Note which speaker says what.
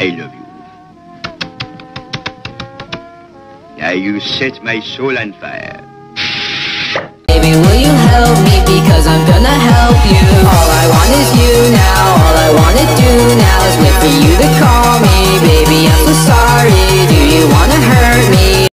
Speaker 1: I love you. Now you set my soul on fire.
Speaker 2: Baby, will you help